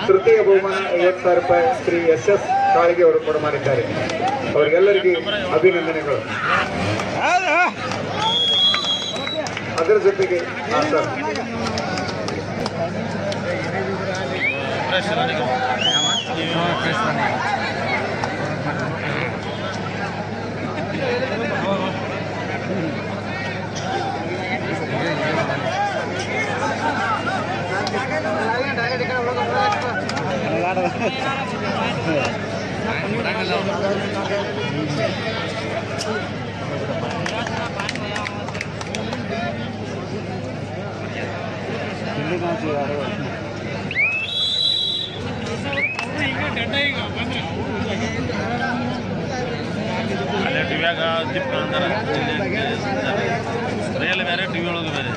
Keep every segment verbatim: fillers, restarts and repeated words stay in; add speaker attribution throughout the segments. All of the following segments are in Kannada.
Speaker 1: ತೃತೀಯ ಬಹುಮಾನ ಐವತ್ತು ಸಾವಿರ ರೂಪಾಯಿ ಶ್ರೀ ಎಸ್ ಎಸ್ ಕಾಳಿಗೆ ಅವರು ಕೊಡ ಮಾಡಿದ್ದಾರೆ. ಅವರಿಗೆಲ್ಲರಿಗೆ ಅಭಿನಂದನೆಗಳು. ಅದರ ಜೊತೆಗೆ
Speaker 2: ಅಲ್ಲೇ ಟಿವಿಯಾಗ ದಿಪ್ಪ ಅಂತಾರೆ ರಿಯಲ್ ಬೇರೆ ಟಿವಿ ಒಳಗೆ ಬೇರೆ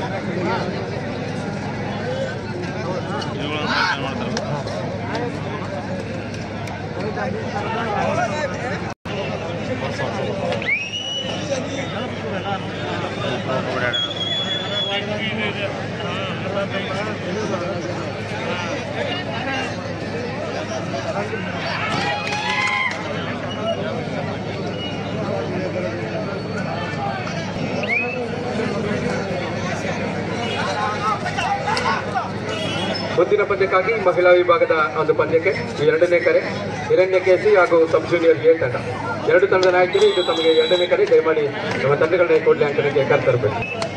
Speaker 2: ಟಿವಿಗಳನ್ನು ಮಾಡ್ತಾರೆ.
Speaker 1: ಮುಂದಿನ ಪಂದ್ಯಕ್ಕಾಗಿ ಮಹಿಳಾ ವಿಭಾಗದ ಒಂದು ಪಂದ್ಯಕ್ಕೆ ಎರಡನೇ ಕರೆ ಹಿರಣ್ಯ ಕೇಸಿ ಹಾಗೂ ಸಬ್ ಜೂನಿಯರ್ ಎ ತಂಡ ಎರಡು ತಂಡದ ನಾಯಕರು. ಇದು ತಮಗೆ ಎರಡನೇ ಕರೆ. ದಯಮಾಡಿ ನಮ್ಮ ತಂಡಗಳನ್ನ ಕೊಡ್ಲಿ ಅಂಕಣಿಗೆ ಕರ್ತರಬೇಕು.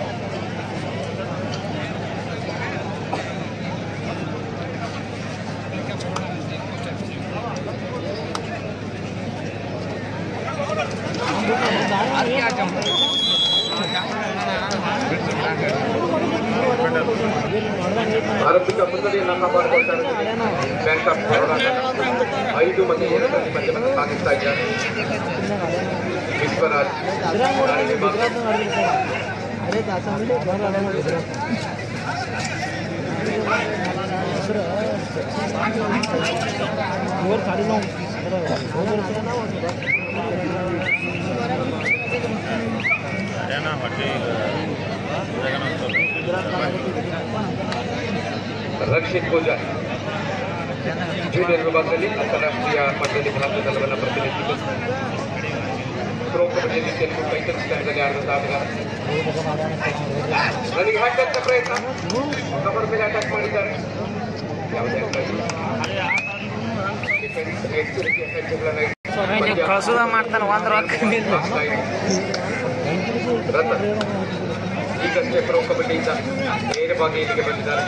Speaker 1: ಆರಂಭಿಕ ಮುನ್ನಡೆಯನ್ನು ಕಾಪಾಡಿಕೊಳ್ತಾ ಇದ್ದಾರೆ ಬ್ಯಾಂಕ್ ಆಫ್ ಬರೋಡಾ. ಐದು ಮಂದಿ ಏಳರಲ್ಲಿ ಪಂದ್ಯವನ್ನು ಸಾಗಿಸ್ತಾ ಇದ್ದಾರೆ. ವಿಶ್ವರಾಜ್ ರಕ್ಷಿತ್ ಪೂಜಾರಿ ಜೂನಿಯರ್ ವಿಭಾಗದಲ್ಲಿ ಅಂತಾರಾಷ್ಟ್ರೀಯ ಮಟ್ಟದಲ್ಲಿ ಭಾರತದಲ್ಲವನ್ನು ಪ್ರತಿನಿಧಿಸಿದ್ದು ಪ್ರೋ ಕಬಡ್ಡಿಯಲ್ಲಿ ತೆಲುಗು ಟೈಟನ್ಸ್ ತಂಡದಲ್ಲಿ ಆಡಿದ ಆಟಗಾರ. ನನಗೆ ಹಾಕಂತ ಪ್ರಯತ್ನ ಕಬರ್ ಮೇಲೆ ಅಟ್ಯಾಕ್ ಮಾಡಿದ್ದಾರೆ. ಯಾವುದೇ ಎಚ್ಚರಿಕೆಯ ಹೆಜ್ಜೆಗಳನ್ನು
Speaker 3: ಮಾಡ್ತಾನೆ ಒಂದ್
Speaker 1: ರತನ್ ಈಗಷ್ಟೇ ಪ್ರೋ ಕಬಡ್ಡಿಯಿಂದ ನೇರವಾಗಿ ಇಲ್ಲಿಗೆ ಬಂದಿದ್ದಾರೆ.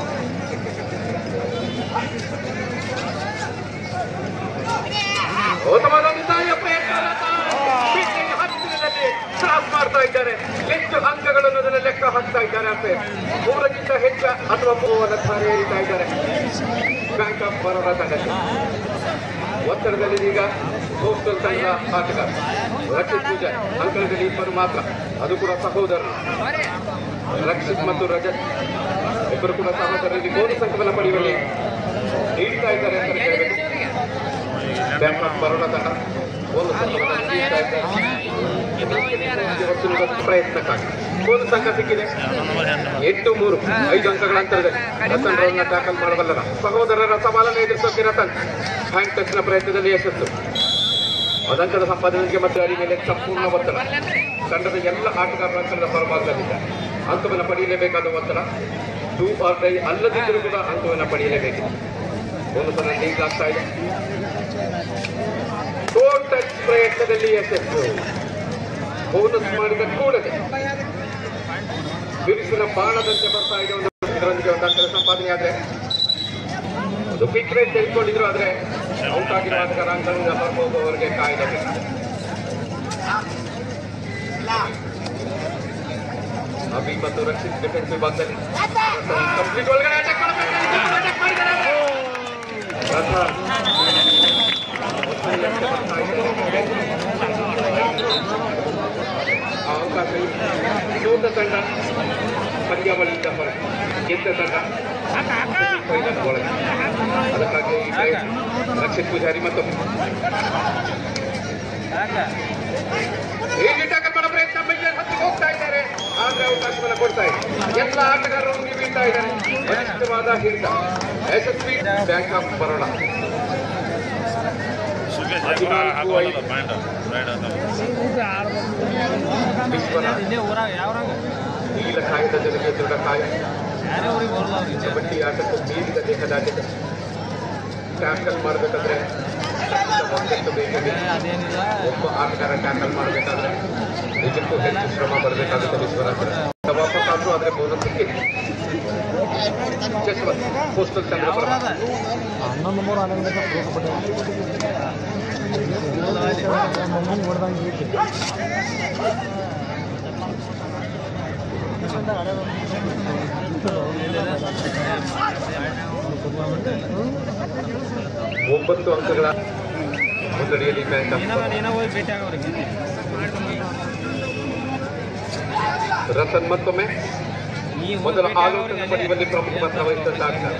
Speaker 1: ಕ್ರಾಸ್ ಮಾಡ್ತಾ ಇದ್ದಾರೆ. ಎಷ್ಟು ಅಂಕಗಳು ಅನ್ನೋದನ್ನ ಲೆಕ್ಕ ಹಾಕ್ತಾ ಇದ್ದಾರೆ. ಅಂತೆ ಮೂರಕ್ಕಿಂತ ಹೆಚ್ಚು ಅಥವಾ ಮೂವನ್ನ ಧಾರೆ ಏರಿತಾ ಇದ್ದಾರೆ ಬ್ಯಾಂಕ್ ಆಫ್ ಬರೋಡಾ ತಂಡಕ್ಕೆ. ಒತ್ತಡದಲ್ಲಿ ಈಗ ಕೋಸ್ಟಲ್ ತಂಡದ ಆಟಗಾರ ರಕ್ಷಿತ್ ಪೂಜಾರಿ. ಅಂಕಣದಲ್ಲಿ ಇಬ್ಬರು ಮಾತ್ರ, ಅದು ಕೂಡ ಸಹೋದರರು ರಕ್ಷಿತ್ ಮತ್ತು ರಜತ್. ಇಬ್ಬರು ಕೂಡ ಸಹೋದರರಲ್ಲಿ ಬೋನಸ್ ಅಂಕವನ್ನು ಪಡೆಯುವಲ್ಲಿ ನೀಡ್ತಾ ಇದ್ದಾರೆ ಅಂತ ಹೇಳಬೇಕು. ಬ್ಯಾಂಕ್ ಆಫ್ ಬರೋಡಾ ತಂಡ ಬೋನಸ್ ಅಂಕವನ್ನು ನೀಡ್ತಾ ಇದ್ದಾರೆ. ಪ್ರಯತ್ನಕ್ಕಾಗಿ ಬೋನಸ್ ಅಂಕ ಸಿಕ್ಕಿದೆ. ಎಂಟು ಮೂರು ಐದು ಅಂಕಗಳ ಅಂತರದಲ್ಲಿ ರತನ್ ರವರನ್ನ ಟ್ಯಾಕಲ್ ಮಾಡಬಲ್ಲರ ಸಹೋದರರ ಸವಾಲನ್ನು ಎದುರಿಸೋಕೆ ರತನ್ ಹ್ಯಾಂಡ್ ಟಚ್ ನ ಪ್ರಯತ್ನದಲ್ಲಿ ಯಶಸ್ಸು. ಅದಂಕದ ಸಂಪಾದನೆಗೆ ಮತ್ತೆ ಅಡಿ ಮೇಲೆ ಸಂಪೂರ್ಣ ಒತ್ತಡ. ತಂಡದ ಎಲ್ಲ ಆಟಗಾರರ ಅಂಕದ ಹೊರಭಾಗದಲ್ಲಿದ್ದಾರೆ. ಅಂಕವನ್ನು ಪಡೆಯಲೇಬೇಕಾದ ಒತ್ತಡ. ಟೂ ಆರ್ ಡೈ ಅಲ್ಲದಿದ್ದರೂ ಕೂಡ ಅಂಕವನ್ನು ಪಡೆಯಲೇಬೇಕಿದೆ. ಬೋನಸ್ ಅನ್ನು ಲೀಗ್ ಆಗ್ತಾ ಇದೆ. ಟೋ ಟಚ್ ಪ್ರಯತ್ನದಲ್ಲಿ ಯಶಸ್ಸು. ಬೋನಸ್ ಮಾಡಿದ ಕೂಡಲೇ ಬಿರುಸಿನ ಬಾಣದಂತೆ ಬರ್ತಾ ಇದೆ. ಒಂದು ಇದರೊಂದಿಗೆ ಒಂದು ಅಂಕದ ಸಂಪಾದನೆ ಆದ್ರೆ ಒಂದು ಕ್ವಿಕ್ ರೇಟ್ ತೆಗೆದುಕೊಂಡಿದ್ರು. ಆದ್ರೆ ಔಟ್ ಆಗಿರುವ ಆಟಗಾರ ಅಂಕದಿಂದ ಹೊರಹೋಗುವವರೆಗೆ ಕಾಯ್ದಬೇಕು. ಅಭಿ ಮತ್ತು ರಕ್ಷಿತ್ ಡಿಫೆನ್ಸ್ ವಿಭಾಗದಲ್ಲಿ ಕಂಪ್ಲೀಟ್ ಒಳಗಡೆ ಅಟ್ಯಾಕ್ ಮಾಡಿದ್ದಾರೆ. ಅವಕಾಶ ಸೋತ ತಂಡ ಪಂದ್ಯಾವಳಿಯಿಂದ ಹೊರಗೆ, ಗೆದ್ದ ತಂಡ ಒಳಗೆ. ಅದಕ್ಕಾಗಿ ರಕ್ಷಿತ್ ಪೂಜಾರಿ ಮತ್ತು ಹೇಗೆ ಟಕ್ಕಲ್ ಮಾಡೋ ಪ್ರಯತ್ನ ಹತ್ತಿ ಹೋಗ್ತಾ ಇದ್ದಾರೆ. ಆದ್ರೆ ಅವಕಾಶವನ್ನು ಕೊಡ್ತಾ ಇದೆ. ಎಲ್ಲ ಆಟಗಾರರು ಹಿಡಿತಾ ಇದ್ದಾರೆ. ಬಲಿಷ್ಠವಾದ ಹಿಡಿತ ಯಶಸ್ವಿ ಬ್ಯಾಂಕ್ ಆಫ್ ಬರೋಡಾ ನೀಲ ಕಾಯದ ಜೊತೆಗೆ ದೃಢ ಕಾಯ ಕಬಡ್ಡಿ ಆಟಕ್ಕೂ ಮೀರಿದ ದೇಹದಾಟಿದೆ. ಟ್ಯಾಕಲ್ ಮಾಡಬೇಕಾದ್ರೆ ಒಗ್ಗಟ್ಟು ಬೇಕಿದೆ. ಒಬ್ಬ ಆಟಗಾರ ಟ್ಯಾಕಲ್ ಮಾಡಬೇಕಾದ್ರೆ ನಿಜಕ್ಕೂ ಹೆಚ್ಚು ಶ್ರಮ ಬರಬೇಕಾಗುತ್ತೆ. ವಿಶ್ವನಾಥ್ ವಾಪಸ್ ಆದ್ರೂ ಆದ್ರೆ ಬೋನಸ್ ಸಿಕ್ಕಿದೆ. ಜಸ್ವಂತ್ ಪೋಸ್ಟಲ್ ಚಂದ್ರಪುರ
Speaker 3: ಹನ್ನೊಂದು ಮೂರು ಹನ್ನೊಂದು
Speaker 1: ಒಂಬತ್ತು ಅಂಕಗಳ ಮುನ್ನಡೆಯಲ್ಲಿ ಬ್ಯಾಂಕ್ ರತನ್ ಮತ್ತೊಮ್ಮೆ ಮೊದಲ ಆಲೋಚನೆ ಪಡೆಯುವಲ್ಲಿ ಪ್ರಮುಖ ಪಾತ್ರ ವಹಿಸಿದ್ದಾರೆ.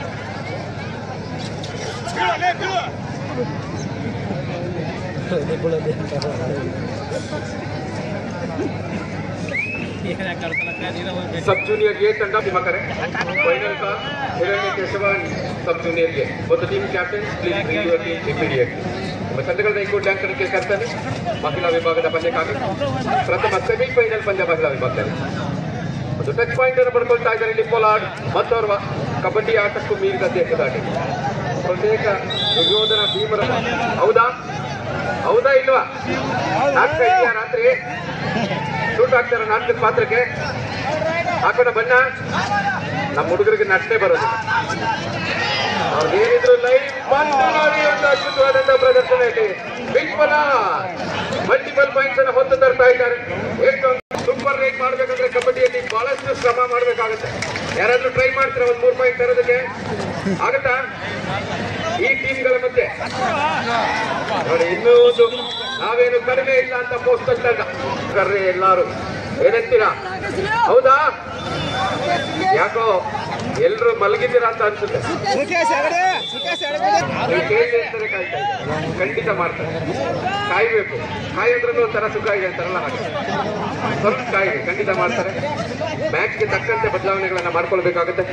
Speaker 1: ಸಬ್ ಜೂನಿಯರ್ ಎ ತಂಡ ಮಕರೆ ಫೈನಲ್ का हिरण्य केशवन सब जूनियर ಗೆ ಒಂದು team captain please bring your team immediately. ನಮ್ಮ ತಂಡಗಳನ್ನ ಇಂಕೋ ಡ್ಯಾಂಕ್ ಕಣಕ್ಕೆ ಕರ್ತಾರೆ. ಮಹಿಳಾ ವಿಭಾಗದ ಪಂದ್ಯಕ್ಕಾಗಿ ಪ್ರಥಮ ಸೆಮಿಫೈನಲ್ ಪಂದ್ಯ ಮಹಿಳಾ ವಿಭಾಗದಲ್ಲಿ ಒಂದು ಟಚ್ ಪಾಯಿಂಟ್ ಅನ್ನು ಪಡ್ಕೊಳ್ತಾ ಇದ್ದಾರೆ ಇಲ್ಲಿ ಪೋಲಾರ್ಡ್. ಮತ್ತೋರ್ವ ಕಬಡ್ಡಿ ಆಟಕ್ಕೂ ಮೀರಿದ ದೇಹದಾಟಿ ಪ್ರತ್ಯೇಕ ದುರ್ಯೋಧನ ಭೀಮರ. ಹೌದಾ ಹೌದಾ ಇಲ್ವಾ? ನಾಟಕ ಇದೆಯಾ ರಾತ್ರಿ? ಶೂಟ್ ಆಗ್ತಾರ ನಾಟಕದ ಪಾತ್ರಕ್ಕೆ ಹಾಕೋಣ ಬಣ್ಣ. ನಮ್ಮ ಹುಡುಗರಿಗೆ ನಟನೆ ಬರೋದು. ಅವ್ರೇನಿದ್ರು ಲೈವ್ ಬಂದು ನೋಡಿ ಒಂದು ಅದ್ಭುತವಾದಂತಹ ಪ್ರದರ್ಶನ ಇದೆ. ವಿಶ್ವನ ಮಲ್ಟಿಪಲ್ ಪಾಯಿಂಟ್ಸ್ ಅನ್ನು ಹೊತ್ತು ತರ್ತಾ ಇದ್ದಾರೆ. ಎಷ್ಟೊಂದು ಸೂಪರ್ ರೇಟ್ ಮಾಡ್ಬೇಕಂದ್ರೆ ಕಬಡ್ಡಿಯಲ್ಲಿ ಬಹಳಷ್ಟು ಶ್ರಮ ಮಾಡ್ಬೇಕಾಗುತ್ತೆ. ಯಾರಾದ್ರೂ ಟ್ರೈ ಮಾಡ್ತಾರೆ ಒಂದ್ ಮೂರು ಪಾಯಿಂಟ್ ತರೋದಕ್ಕೆ ಆಗತ್ತಾ? ಈ ಟೀಮ್ಗಳ ಮಧ್ಯೆ ನೋಡಿ ಇನ್ನೂ ಒಂದು ನಾವೇನು ಕಡಿಮೆ ಇಲ್ಲ ಅಂತ ಪೋಸ್ಟಲ್ ತಂಡ ಕರ್ರೆ ಎಲ್ಲಾರು ಏನಂತೀರಾ? ಹೌದಾ? ಯಾಕೋ ಎಲ್ರು ಮಲಗಿದ್ದೀರಾ ಅಂತ ಅನ್ಸುತ್ತೆ. ಖಂಡಿತ ಮಾಡ್ತಾರೆ. ಕಾಯ್ಬೇಕು. ಕಾಯೋದ್ರೂ ಒಂಥರ ಸುಖ ಇದೆ ಅಂತಾರಲ್ಲ ಹಾಗೆ ಸ್ವಲ್ಪ ಕಾಯಿದೆ. ಖಂಡಿತ ಮಾಡ್ತಾರೆ. ಮ್ಯಾಚ್ಗೆ ತಕ್ಕಂತೆ ಬದಲಾವಣೆಗಳನ್ನ ಮಾಡ್ಕೊಳ್ಬೇಕಾಗುತ್ತೆ.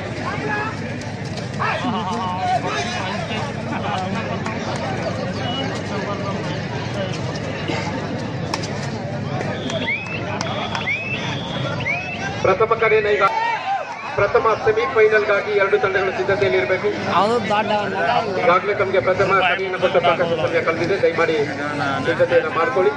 Speaker 1: ಪ್ರಥಮ ಕರೆಯನ್ನು ಈಗ ಪ್ರಥಮ ಸೆಮಿಫೈನಲ್ಗಾಗಿ ಎರಡು ತಂಡಗಳು ಸಿದ್ಧತೆಯಲ್ಲಿ ಇರಬೇಕು. ಈಗಾಗಲೇ ತಮಗೆ ಪ್ರಥಮ ಕರೆಯನ್ನು ಕೊಟ್ಟ ಸಾಕಷ್ಟು ಸಮಯ ಕಳೆದಿದೆ. ದಯಮಾಡಿ ಸಿದ್ಧತೆಯನ್ನು ಮಾಡಿಕೊಳ್ಳಿ.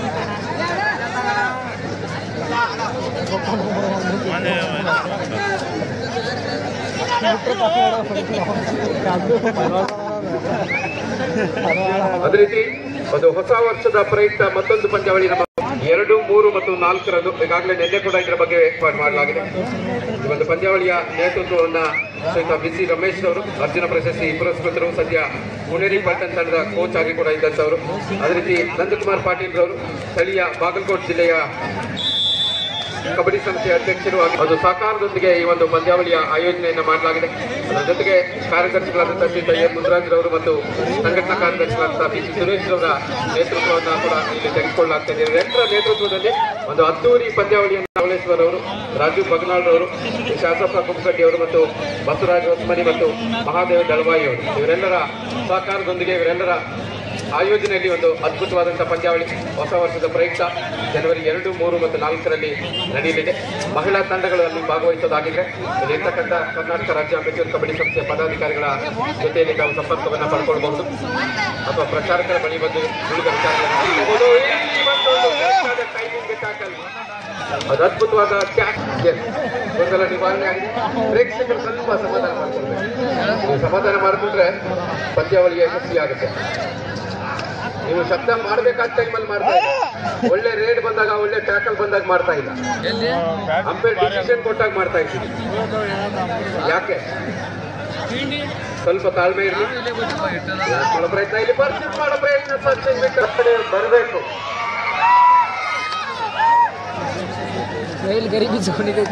Speaker 1: ಅದೇ ರೀತಿ ಒಂದು ಹೊಸ ವರ್ಷದ ಪ್ರಯುಕ್ತ ಮತ್ತೊಂದು ಪಂದ್ಯಾವಳಿ ನಮ್ಮ ಎರಡು ಮೂರು ಮತ್ತು ನಾಲ್ಕರಂದು ಈಗಾಗಲೇ ನಿನ್ನೆ ಕೂಡ ಇದರ ಬಗ್ಗೆ ಏರ್ಪಾಡು ಮಾಡಲಾಗಿದೆ. ಈ ಒಂದು ಪಂದ್ಯಾವಳಿಯ ನೇತೃತ್ವವನ್ನ ಶ್ರೀಯುತ ಬಿ ಸಿ ರಮೇಶ್ ಅವರು ಅರ್ಜುನ ಪ್ರಶಸ್ತಿ ಪುರಸ್ಕೃತರು, ಸದ್ಯ ಪುಣೇರಿ ಪಟ್ಟಣ ತಂಡದ ಕೋಚ್ ಆಗಿ ಕೂಡ ಇದ್ದಂಥವರು. ಅದೇ ರೀತಿ ನಂದಕುಮಾರ್ ಪಾಟೀಲ್ ರವರು ಸ್ಥಳೀಯ ಬಾಗಲಕೋಟೆ ಜಿಲ್ಲೆಯ ಕಬಡ್ಡಿ ಸಂಸ್ಥೆಯ ಅಧ್ಯಕ್ಷರು. ಅದು ಸಹಕಾರದೊಂದಿಗೆ ಈ ಒಂದು ಪಂದ್ಯಾವಳಿಯ ಆಯೋಜನೆಯನ್ನು ಮಾಡಲಾಗಿದೆ. ಅದರ ಜೊತೆಗೆ ಕಾರ್ಯದರ್ಶಿಗಳಾದಂತಹ ಶ್ರೀಯುತ ಎ ಮುನ್ರಾಜ್ ರವರು ಮತ್ತು ಸಂಘಟನಾ ಕಾರ್ಯದರ್ಶಿಗಳಾದಂತಹ ಬಿ ಸಿ ಸುರೇಶ್ ರವರ ನೇತೃತ್ವವನ್ನು ಕೂಡ ಇಲ್ಲಿ ತೆಗೆದುಕೊಳ್ಳಲಾಗ್ತದೆ. ಇವರೆಲ್ಲರ ನೇತೃತ್ವದಲ್ಲಿ ಒಂದು ಅದ್ದೂರಿ ಪಂದ್ಯಾವಳಿಯನ್ನು ಕಮಲೇಶ್ವರ್ ಅವರು, ರಾಜು ಬಗನಾಳ್ ರವರು, ಶಾಸಕ ಕುಮಕಡ್ಡಿ ಅವರು ಮತ್ತು ಬಸವರಾಜ್ ಹೊಸಮನಿ ಮತ್ತು ಮಹಾದೇವ ದಳವಾಯಿ ಅವರು ಇವರೆಲ್ಲರ ಸಹಕಾರದೊಂದಿಗೆ ಇವರೆಲ್ಲರ ಆಯೋಜನೆಯಲ್ಲಿ ಒಂದು ಅದ್ಭುತವಾದಂತಹ ಪಂದ್ಯಾವಳಿ ಹೊಸ ವರ್ಷದ ಪ್ರಯುಕ್ತ ಜನವರಿ ಎರಡು ಮೂರು ಮತ್ತು ನಾಲ್ಕರಲ್ಲಿ ನಡೆಯಲಿದೆ. ಮಹಿಳಾ ತಂಡಗಳು ಅಲ್ಲಿ ಭಾಗವಹಿಸೋದಾಗಿದೆ. ಇಲ್ಲಿರ್ತಕ್ಕಂಥ ಕರ್ನಾಟಕ ರಾಜ್ಯ ಅಮೆಚೂರ್ ಕಬಡ್ಡಿ ಸಂಸ್ಥೆಯ ಪದಾಧಿಕಾರಿಗಳ ಜೊತೆಯಲ್ಲಿ ನಾವು ಸಂಪರ್ಕವನ್ನು ಪಡ್ಕೊಳ್ಬಹುದು ಅಥವಾ ಪ್ರಚಾರಕರ ಬಳಿ ಬಂದು ಉಳಿದ ವಿಚಾರಗಳನ್ನು ಅದು ಅದ್ಭುತವಾದ ಗೊಂದಲ ನಿವಾರಣೆ ಆಗಿದೆ. ಪ್ರೇಕ್ಷಕರು ಸ್ವಲ್ಪ ಸಮಾಧಾನ ಮಾಡ್ಕೊಳ್ಬೇಕು. ಸಮಾಧಾನ ಮಾಡಿಕೊಂಡ್ರೆ ಪಂದ್ಯಾವಳಿ ಯಶಸ್ವಿ ಆಗುತ್ತೆ. ನೀವು ಶಬ್ದ ಮಾಡಬೇಕಾದ ಟೈಮಲ್ಲಿ ಮಾಡ್ತಾ ಇಲ್ಲ. ಒಳ್ಳೆ ರೇಡ್ ಬಂದಾಗ, ಒಳ್ಳೆ ಟ್ಯಾಕಲ್ ಬಂದಾಗ ಮಾಡ್ತಾ ಇಲ್ಲ. ಅಂಪೇರ್ ಡಿಸಿಷನ್ ಕೊಟ್ಟಾಗ ಮಾಡ್ತಾ ಇದ್ದೀವಿ. ಯಾಕೆ? ಸ್ವಲ್ಪ ತಾಳ್ಮೆ ಇರಲಿ. ಮಾಡೋ ಪ್ರಯತ್ನ ಇಲ್ಲಿ ಪರ್ಚೇಸ್ ಮಾಡೋ ಪ್ರಯತ್ನ ಪರ್ಚೇಸ್ ಬಿಟ್ಟು ಬರಬೇಕು.
Speaker 3: ಗರೀಬಿ ಜೋನಿದೆ.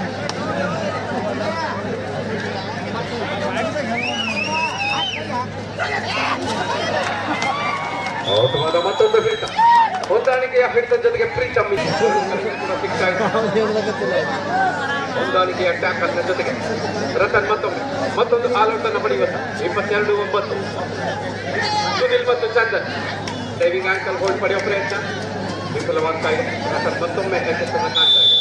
Speaker 1: ಮತ್ತೊಂದು ಹಿಡಿತ, ಹೊಂದಾಣಿಕೆಯ ಹಿಡಿತದ ಜೊತೆಗೆ ಪ್ರೀತಮ್ ಹೊಂದಾಣಿಕೆಯ ಟ್ಯಾಕಲ್ನ ಜೊತೆಗೆ ರತನ್ ಮತ್ತೊಮ್ಮೆ ಮತ್ತೊಂದು ಆಲ್ಔಟ್ ಅನ್ನು ಪಡೆಯುವಂತ ಇಪ್ಪತ್ತೆರಡು ಒಂಬತ್ತು. ಸುನಿಲ್ ಮತ್ತು ಚಂದನ್ ಡೈವಿಂಗ್ ಆಂಕಲ್ ಹೋಲ್ಡ್ ಪಡೆಯುವ ಪ್ರಯತ್ನ ವಿಫಲವಾಗ್ತಾ ಇದೆ. ರತನ್ ಮತ್ತೊಮ್ಮೆ ಯಶಸ್ಸನ್ನು ಕಾಣ್ತಾ ಇದೆ.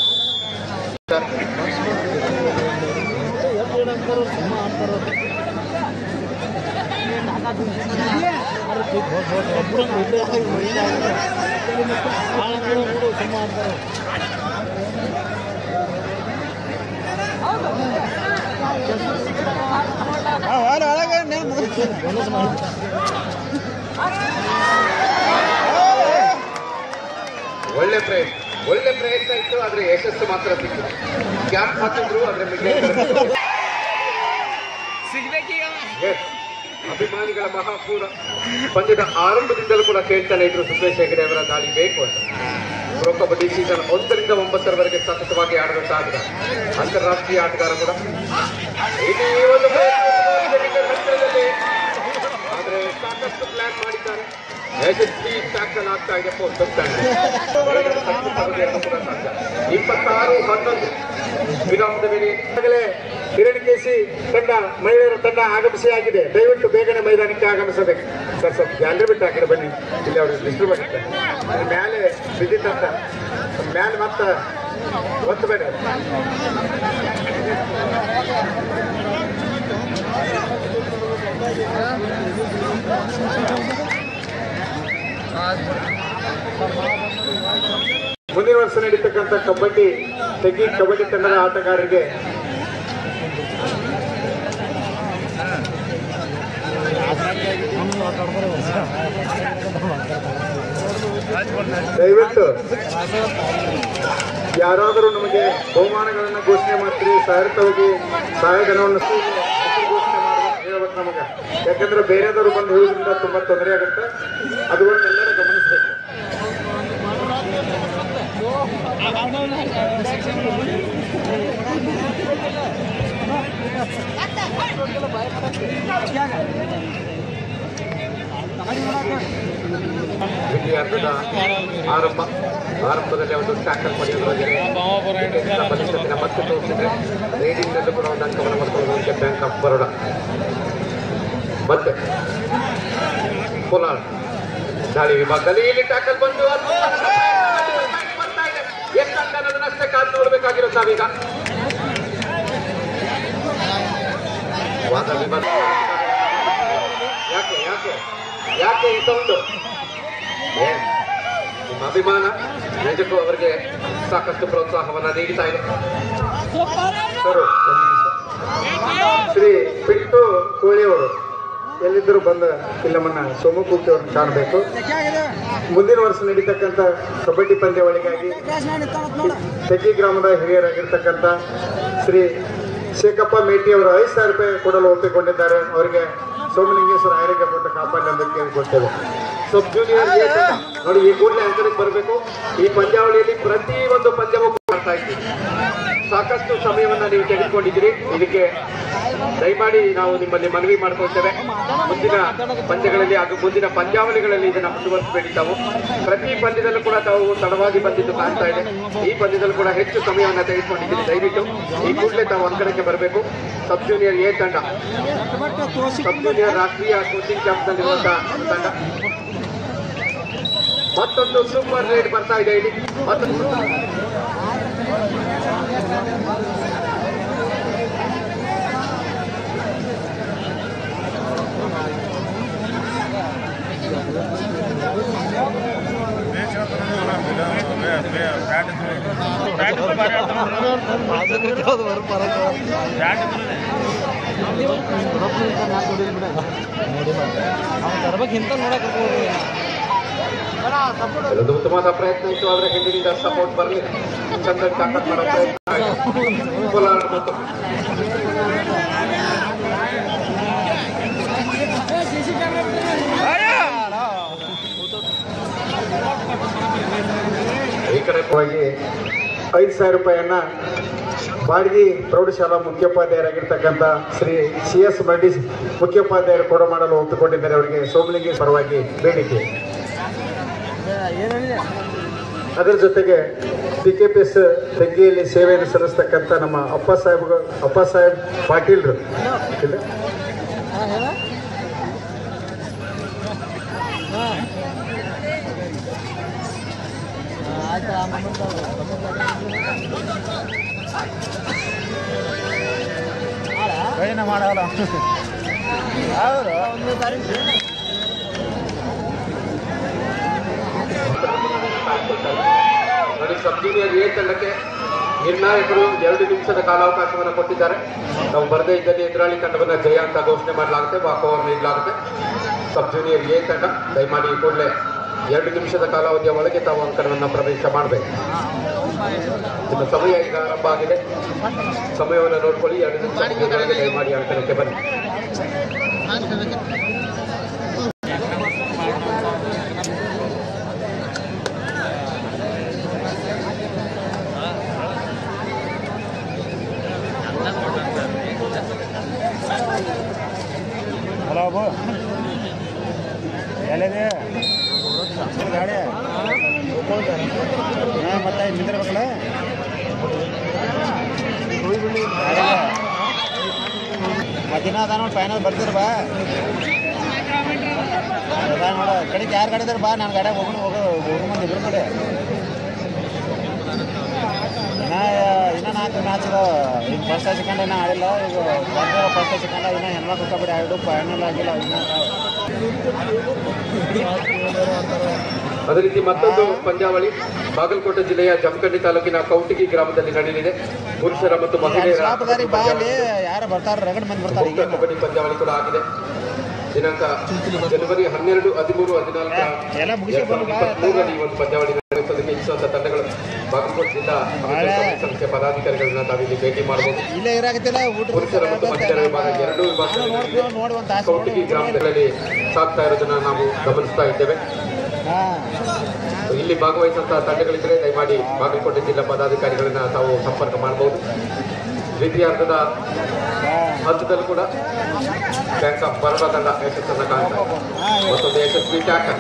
Speaker 1: ಒಳ್ಳೆ ಪ್ರಯತ್ನ ಒಳ್ಳೆ ಪ್ರಯತ್ನ ಇತ್ತು, ಆದ್ರೆ ಯಶಸ್ಸು ಮಾತ್ರ ಸಿಕ್ಕಿದೆ. ಗ್ಯಾಪ್ ಹಾಕಿದ್ರು ಆದ್ರೆ ಅಭಿಮಾನಿಗಳ ಮಹಾಪೂರ ಪಂದ್ಯದ ಆರಂಭದಿಂದಲೂ ಕೂಡ ಕೇಳ್ತಾನೆ ಇದ್ರು ಸುರೇಶ್ ಹೆಗಡೆ ಅವರ ದಾಳಿ ಬೇಕು ಅಂತ. ಪ್ರೊ ಕಬಡ್ಡಿ ಸೀಸನ್ ಒಂದರಿಂದ ಒಂಬತ್ತರವರೆಗೆ ಸತತವಾಗಿ ಆಡದಂತ ಆಟಗಾರ, ಅಂತಾರಾಷ್ಟ್ರೀಯ ಆಟಗಾರ ಕೂಡ. ಇಲ್ಲಿ ಒಂದು ಹತ್ತಿರದಲ್ಲಿ ಆದ್ರೆ ಸಾಕಷ್ಟು ಪ್ಲಾನ್ ಮಾಡಿದ್ದಾರೆ. ಯಶಸ್ವಿ ಟ್ಯಾಕಲ್ ಆಗ್ತಾ ಇದೆ ಪೋಸ್ಟ್ ಇಪ್ಪತ್ತಾರು ಹನ್ನೊಂದು ವಿರಾಮದ ವೇಳೆ ಹಿರಣ್ಯಕೇಶಿ ತಂಡ ಮಹಿಳೆಯರ ತಂಡ ಆಗಮಿಸಿ ಆಗಿದೆ. ದಯವಿಟ್ಟು ಬೇಗನೆ ಮೈದಾನಕ್ಕೆ ಆಗಮಿಸಬೇಕು ಸರ್. ಸ್ವಲ್ಪ ಗ್ಯಾಲರಿ ಬಿಟ್ಟು ಹಾಕಿದ್ರೆ ಬನ್ನಿ, ಇಲ್ಲಿ ಅವರು ಡಿಸ್ಟರ್ಬ್ ಆಗಿರ್ತಾರೆ. ಮೇಲೆ ಬಿದ್ದಿದ್ದಂತ ಮ್ಯಾಲೆ ಮತ್ತ ಒತ್ತು ಬೇಡ. ಮುಂದಿನ ವರ್ಷ ನಡೀತಕ್ಕಂಥ ಕಬಡ್ಡಿ ತೆಗಿ ಕಬಡ್ಡಿ ತಂಡದ ಆಟಗಾರರಿಗೆ ದಯವಿಟ್ಟು ಯಾರಾದರೂ ನಮಗೆ ಬಹುಮಾನಗಳನ್ನು ಘೋಷಣೆ ಮಾಡ್ತೀರಿ, ಸಹಾಯಕವಾಗಿ ಸಹಾಯಧನವನ್ನು ಘೋಷಣೆ ಮಾಡಬೇಕು ಹೇಳ್ಬೇಕು ನಮಗೆ. ಯಾಕಂದ್ರೆ ಬೇರೆದವರು ಬಂದು ಹೇಳೋದ್ರಿಂದ ತುಂಬಾ ತೊಂದರೆ ಆಗುತ್ತೆ. ಅದನ್ನೆಲ್ಲರೂ ಗಮನಿಸಬೇಕು. ವಿದ್ಯಾರ್ಥಿಗಳ ಆರಂಭ ಆರಂಭದಲ್ಲಿ ಒಂದು ಟ್ಯಾಕಲ್ ಪಡೆಯುವುದರಲ್ಲಿ ಮತ್ತೆ ತೋರಿಸಿದ್ರೆ ರೇಡಿಂಗ್ನಲ್ಲೂ ಕೂಡ ಒಂದು ಅಂಕವನ್ನು ಪಡೆದುಕೊಳ್ಳುವಂತೆ ಬ್ಯಾಂಕ್ ಆಫ್ ಬರೋಡಾ. ಮತ್ತೆ ಕೋಲಾರ ದಾಳಿ ವಿಭಾಗದಲ್ಲಿ ಇಲ್ಲಿ ಟ್ಯಾಕಲ್ ಬಂದು ಎಷ್ಟು ಅಂಕ ಅನ್ನೋದನ್ನಷ್ಟೇ ಕಾದು ನೋಡಬೇಕಾಗಿರೋದು ನಾವೀಗ. ವಾದ ವಿಭಾಗ ಯಾಕೆ ಯಾಕೆ ಯಾಕೆ ಈ ಸೌಂಡು? ನಿಮ್ಮ ಅಭಿಮಾನ ನಿಜಕ್ಕೂ ಅವರಿಗೆ ಸಾಕಷ್ಟು ಪ್ರೋತ್ಸಾಹವನ್ನ ನೀಡ್ತಾ ಇದೆ. ಶ್ರೀ ಪಿಂಟು ಕೋಳಿಯವರು ಎಲ್ಲಿದ್ದರೂ ಬಂದ ಫಿಲಮನ್ನ ಸೋಮಕೂರ್ತಿ ಅವ್ರನ್ನ ಕಾಣಬೇಕು. ಮುಂದಿನ ವರ್ಷ ನಡೀತಕ್ಕಂಥ ಕಬಡ್ಡಿ ಪಂದ್ಯಾವಳಿಗಾಗಿ ತೆಗಿ ಗ್ರಾಮದ ಹಿರಿಯರಾಗಿರ್ತಕ್ಕಂಥ ಶ್ರೀ ಶೇಖಪ್ಪ ಮೇಟಿ ಅವರು ಐದು ಸಾವಿರ ರೂಪಾಯಿ ಕೊಡಲು ಒಪ್ಪಿಕೊಂಡಿದ್ದಾರೆ. ಅವರಿಗೆ ಸೋಮಲಿಂಗೇಶ್ವರ ಆರೋಗ್ಯ ಕೊಟ್ಟು ಕಾಪಾಡಿ ಅಂತ ಕೇಳಿಕೊಡ್ತೇವೆ. ಸಬ್ ಜೂನಿಯರ್ ನೋಡಿ, ಈ ಕೂಡಲೇ ಅಂಕಣಕ್ಕೆ ಬರಬೇಕು. ಈ ಪಂದ್ಯಾವಳಿಯಲ್ಲಿ ಪ್ರತಿ ಒಂದು ಪಂದ್ಯವೂ ಮಾಡ್ತಾ ಇದ್ದೀವಿ. ಸಾಕಷ್ಟು ಸಮಯವನ್ನ ನೀವು ತೆಗೆದುಕೊಂಡಿದ್ದೀರಿ. ಇದಕ್ಕೆ ದಯಮಾಡಿ ನಾವು ನಿಮ್ಮಲ್ಲಿ ಮನವಿ ಮಾಡ್ಕೊಳ್ತೇವೆ. ಮುಂದಿನ ಪಂದ್ಯಗಳಲ್ಲಿ ಹಾಗೂ ಮುಂದಿನ ಪಂದ್ಯಾವಳಿಗಳಲ್ಲಿ ಇದನ್ನು ಮುಂದುವರಿಸಬೇಡಿ. ತಾವು ಪ್ರತಿ ಪಂದ್ಯದಲ್ಲೂ ಕೂಡ ತಾವು ತಡವಾಗಿ ಬಂದಿದ್ದು ಕಾಣ್ತಾ ಇದೆ. ಈ ಪಂದ್ಯದಲ್ಲೂ ಕೂಡ ಹೆಚ್ಚು ಸಮಯವನ್ನು ತೆಗೆದುಕೊಂಡಿದ್ದೀರಿ. ದಯವಿಟ್ಟು ಈ ಕೂಡಲೇ ತಾವು ಅಂಕಣಕ್ಕೆ ಬರಬೇಕು. ಸಬ್ ಜೂನಿಯರ್ ಎ ತಂಡ, ಸಬ್ ಜೂನಿಯರ್ ರಾಷ್ಟ್ರೀಯ ಕೋಚಿಂಗ್ ಕ್ಯಾಂಪ್ನಲ್ಲಿರುವಂತಹ ತಂಡ. ಮತ್ತೊಂದು ಸೂಪರ್ ರೇಟ್ ಬರ್ತಾ ಇದೆ ಇಲ್ಲಿ. ಮತ್ತೊಂದು ಇದೊಂದು ಉತ್ತಮವಾದ ಪ್ರಯತ್ನ ಇತ್ತು, ಆದ್ರೆ ಹಿಂದಿನಿಂದ ಸಪೋರ್ಟ್ ಬರಲಿಲ್ಲ. ಚಂದನ್ ತಾಕತ್ ಮಾಡೋ ಪ್ರಯತ್ನ ಕೋಲಾರ ಮತ್ತು ಈ ಕಡೆ ಹೋಗಿ ಐದು ಸಾವಿರ ರೂಪಾಯಿಯನ್ನ ಬಾಡ್ಗಿ ಪ್ರೌಢಶಾಲಾ ಮುಖ್ಯೋಪಾಧ್ಯಾಯರಾಗಿರ್ತಕ್ಕಂಥ ಶ್ರೀ ಸಿ ಎಸ್ ಮಡ್ಡಿ ಮುಖ್ಯೋಪಾಧ್ಯಾಯರು ಕೊಡ ಮಾಡಲು ಒಪ್ಪಿಕೊಂಡಿದ್ದಾರೆ. ಅವರಿಗೆ ಸೋಮಲಿಂಗಿ ಪರವಾಗಿ ಬೇಡಿಕೆ.
Speaker 4: ಅದರ ಜೊತೆಗೆ ಪಿ ಕೆ ಪಿ ಎಸ್ ತೆಗ್ಗಿಯಲ್ಲಿ ಸೇವೆಯನ್ನು ಸಲ್ಲಿಸ್ತಕ್ಕಂಥ ನಮ್ಮ ಅಪ್ಪ ಸಾಹೇಬ್ ಅಪ್ಪ ಸಾಹೇಬ್ ಪಾಟೀಲ್ರು ಇಲ್ಲ
Speaker 3: ಪ್ರಯೋಜನ ಮಾಡಲ್ಲ ಹೌದು
Speaker 1: ನೋಡಿ, ಸಬ್ ಜೂನಿಯರ್ ಎ ತಂಡಕ್ಕೆ ನಿರ್ಣಾಯಕರು ಎರಡು ನಿಮಿಷದ ಕಾಲಾವಕಾಶವನ್ನು ಕೊಟ್ಟಿದ್ದಾರೆ. ನಾವು ಬರದೇ ಇದ್ದಲ್ಲಿ ಎದುರಾಳಿ ತಂಡವನ್ನು ಜಯ ಅಂತ ಘೋಷಣೆ ಮಾಡಲಾಗುತ್ತೆ, ವಾಕ್ ಓವರ್ ನೀಡಲಾಗುತ್ತೆ. ಸಬ್ ಜೂನಿಯರ್ ಎ ತಂಡ ದಯಮಾಡಿ ಈ ಕೂಡಲೇ ಎರಡು ನಿಮಿಷದ ಕಾಲಾವಧಿಯ ಒಳಗೆ ತಾವು ಅಂಕಣವನ್ನು ಪ್ರವೇಶ ಮಾಡಬೇಕು. ನಿಮ್ಮ ಸಮಯ ಈಗ ಆರಂಭ ಆಗಿದೆ. ಸಮಯವನ್ನು ನೋಡ್ಕೊಳ್ಳಿ. ಎರಡು ನಿಮಿಷ ದಯಮಾಡಿ ಅಂಕಣಕ್ಕೆ ಬನ್ನಿ.
Speaker 3: ಹಲೋ ಅಬ್ಬು ಎಲ್ಲಿದೆ ಗಾಡಿ ಹಾಂ ಮತ್ತೆ ನಿಂದಿರ್ಬೇಕಲ್ಲ ಮಧ್ಯಾಹ್ನ ಅದ ನೋಡಿ ಫೈನಲ್ ಬರ್ತೀರ ಬಾ ಅದ ನೋಡ ಕಡೆಗೆ ಯಾರು ಗಾಡಿ ಇದಾರೆ ಬಾ ನಾನು ಗಾಡಿಯಾಗ ಹೋಗೋಣ ಹೋಗೋ ಹೋಗೋ ಮಂದಿ ಇಬ್ಬರು ಕಡೆ ಇನ್ನ ಇನ್ನೂ ನಾಲ್ಕು ಮ್ಯಾಚ್ ಇದಾವೆ. ಈಗ ಫಸ್ಟ್ ಸೆಕೆಂಡ್ ಇನ್ನೂ ಆಡಿಲ್ಲ. ಈಗ ಬಂದಿರೋ ಫಸ್ಟ್ ಸೆಕೆಂಡ್ ಇನ್ನೂ ಹೆಣ್ಮಕ್ಳು ಕಬಡ್ಡಿ ಎರಡು ಫೈನಲ್ ಆಗಿಲ್ಲ. ಇನ್ನೂ
Speaker 1: ಅದೇ ರೀತಿ ಮತ್ತೊಂದು ಪಂದ್ಯಾವಳಿ ಬಾಗಲಕೋಟೆ ಜಿಲ್ಲೆಯ ಜಮಖಂಡಿ ತಾಲೂಕಿನ ಕೌಟಿಗಿ ಗ್ರಾಮದಲ್ಲಿ ನಡೆಯಲಿದೆ. ಪುರುಷರ ಮತ್ತು ಮಹಿಳೆಯರ
Speaker 3: ಬಾ ಅಲ್ಲಿ ಯಾರು ಬರ್ತಾರೆ ರಗಡ್ ಮಂದಿ ಬರ್ತಾರೆ. ಈಗ
Speaker 1: ಕಬಡ್ಡಿ ಪಂದ್ಯಾವಳಿ ಕೂಡ ಆಗಿದೆ. ದಿನಾಂಕ ಜನವರಿ ಹನ್ನೆರಡು ಹದಿಮೂರು ಹದಿನಾಲ್ಕು ಇಪ್ಪತ್ಮೂರರಲ್ಲಿ ಈ ಒಂದು ಪಂದ್ಯಾವಳಿ ನಡೆಸುವುದಕ್ಕೆ ಇಚ್ಛುವಂತ ತಂಡಗಳು ಬಾಗಲಕೋಟೆ ಜಿಲ್ಲಾ ಸಂಸ್ಥೆ ಪದಾಧಿಕಾರಿಗಳನ್ನ ತಾವಿಲ್ಲಿ ಭೇಟಿ ಮಾಡಬಹುದು.
Speaker 3: ಇಲ್ಲೇ ಇರಾಕತ್ತಿಲ್ಲ ಊಟ
Speaker 1: ಪುರುಷರ ಮತ್ತು ಮಹಿಳೆಯರ ವಿಭಾಗ ಎರಡೂ ವಿಭಾಗಗಳಲ್ಲಿ ಕೌಟಿಗಿ ಗ್ರಾಮಗಳಲ್ಲಿ ಸಾಗ್ತಾ ಇರೋದನ್ನ ನಾವು ಗಮನಿಸ್ತಾ ಇದ್ದೇವೆ. ಇಲ್ಲಿ ಭಾಗವಹಿಸುವಂತಹ ತಂಡಗಳಿದ್ರೆ ದಯಮಾಡಿ ಬಾಗಲಕೋಟೆ ಜಿಲ್ಲಾ ಪದಾಧಿಕಾರಿಗಳನ್ನ ತಾವು ಸಂಪರ್ಕ ಮಾಡಬಹುದು. ದ್ವಿತೀಯಾರ್ಧದ ಹಂತದಲ್ಲೂ ಕೂಡ ಬ್ಯಾಂಕ್ ಆಫ್ ಬರೋಡಾ ತಂಡ ಯಶಸ್ಸನ್ನು ಕಾಣ್ತಾ ಮತ್ತೊಂದು ಯಶಸ್ವಿ ಟ್ಯಾಕಲ್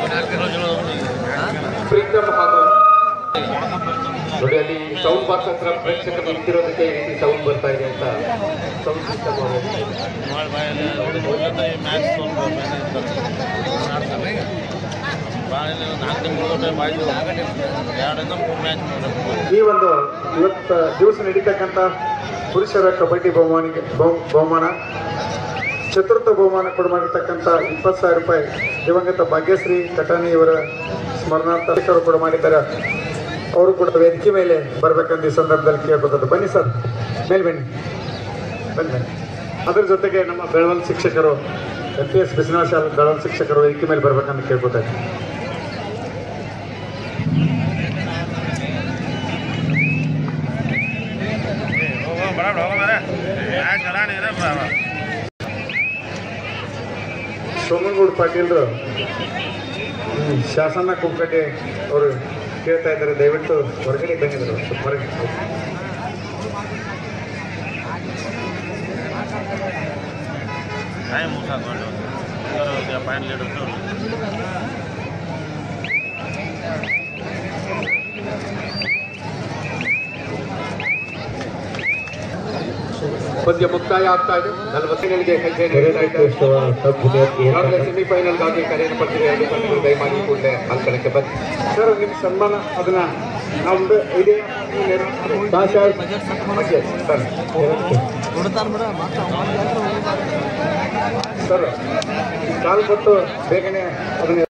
Speaker 1: ಪ್ರೀತಮ್ ಹಾಗೂ ನೋಡಿ ಅಲ್ಲಿ ಸೌಂಡ್ ಬಾಕ್ಸ್ ಹತ್ರ ಪ್ರೇಕ್ಷಕರು ನಿಂತಿರೋದಕ್ಕೆ ಈ ರೀತಿ ಸೌಂಡ್ ಬರ್ತಾ ಇದೆ ಅಂತ ಸೌಂಡ್ ಸಿಸ್ಟಮ್
Speaker 4: ಈ ಒಂದು ಇವತ್ತು ದಿವಸ ನಡೀತಕ್ಕಂಥ ಪುರುಷರ ಕಬಡ್ಡಿ ಬಹುಮಾನಿಗೆ ಬಹು ಬಹುಮಾನ ಚತುರ್ಥ ಬಹುಮಾನ ಕೊಡು ಮಾಡಿರ್ತಕ್ಕಂಥ ಇಪ್ಪತ್ತು ಸಾವಿರ ರೂಪಾಯಿ ದಿವಂಗತ ಭಾಗ್ಯಶ್ರೀ ಕಟಾನಿ ಇವರ ಸ್ಮರಣಾರ್ಥ ಕೊಡು ಮಾಡಿದ್ದಾರೆ. ಅವರು ಕೂಡ ವೇದಿಕೆ ಮೇಲೆ ಬರಬೇಕಂತ ಈ ಸಂದರ್ಭದಲ್ಲಿ ಕೇಳ್ಕೊತಾರೆ. ಬನ್ನಿ ಸರ್, ಮೇಲೆ ಬನ್ನಿ ಬನ್ನಿ ಬನ್ನಿ ಅದರ ಜೊತೆಗೆ ನಮ್ಮ ಬೆಳವಲ್ ಶಿಕ್ಷಕರು ಎಂ ಪಿ ಎಸ್ ಬಿಸಿನಾಳ ಶಾಲೆ ಬೆಳವಲ್ ಶಿಕ್ಷಕರು ವೇದಿಕೆ ಮೇಲೆ ಬರ್ಬೇಕಂತ ಕೇಳ್ಕೊತಾರೆ. ಸೋಮನಗೌಡ ಪಾಟೀಲ್ರು ಶಾಸನ ಕುಕ್ಕಟ್ಟೆ ಅವರು ಕೇಳ್ತಾ ಇದ್ದಾರೆ. ದಯವಿಟ್ಟು ಹೊರಗಡೆ ಬಂದಿದ್ರು ಹೊರಗೆ
Speaker 2: ಟೈಮ್ ಫೈನಲ್ ಲೀಡರ್
Speaker 1: ಪಂದ್ಯ ಮುಕ್ತಾಯ ಆಗ್ತಾ ಇದೆ. ನಲವತ್ತೈದರಿಗೆ ಹೆಜ್ಜೆ ಸೆಮಿಫೈನಲ್ಗಾಗಿ ಕರೆಯನ್ನು ಪಡೆದಿದೆ. ಎರಡು ತಂಡಗಳು ದಯಮಾಡಿ ಕೂಡಲೇ ಅಂಕಣಕ್ಕೆ ಬಂದು
Speaker 4: ಸರ್ ನಿಮ್ಮ ಸನ್ಮಾನ ಅದನ್ನ ನಮ್ದು ಇದೆ ಸರ್ ಕಾಲ್ ಕೊಟ್ಟು ಬೇಗನೆ ಅದನ್ನ